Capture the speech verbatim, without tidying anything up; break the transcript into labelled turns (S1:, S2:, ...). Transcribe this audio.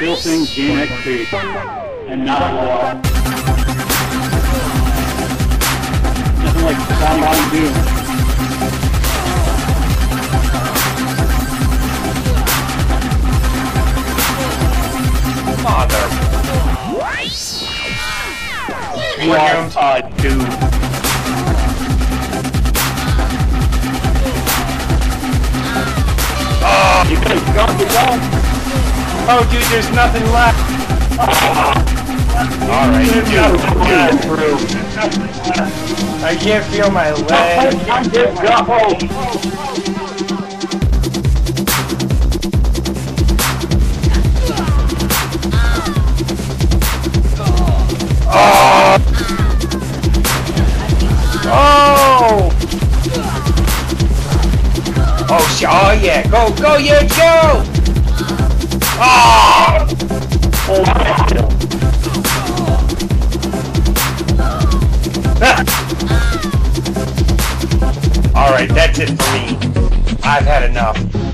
S1: still things gain X P and not blow up. Nothing like Sound Mountain Dew.
S2: Father.
S1: What a dude.
S2: Oh,
S1: You could have gone, get going.
S2: oh, dude, there's nothing left. Alright,
S1: There's
S2: dude,
S1: nothing
S2: dude.
S1: through.
S2: I can't feel my leg.
S1: I'm just go.
S2: Oh! Oh! Oh, sh oh yeah, go, go, yeah, go! Oh!
S1: Oh,
S2: Alright, that's it for me. I've had enough.